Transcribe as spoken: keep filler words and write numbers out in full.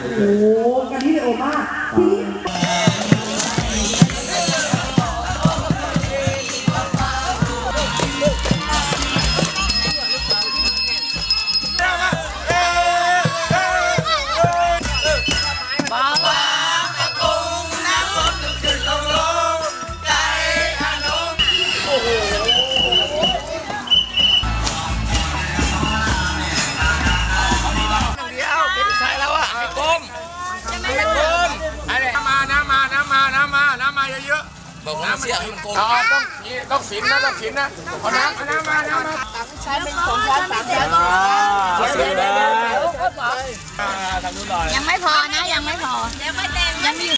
โอ้กันที่โอมากทีนี้บอกน้ำเสียให้มันโกงต้องต้องสินนะต้องสินนะเอาน้ำเอาน้ำมาน้ำมาใช้เป็นสองชั้นสามชั้นยังไม่พอนะยังไม่พอยังไม่เต็มยังมี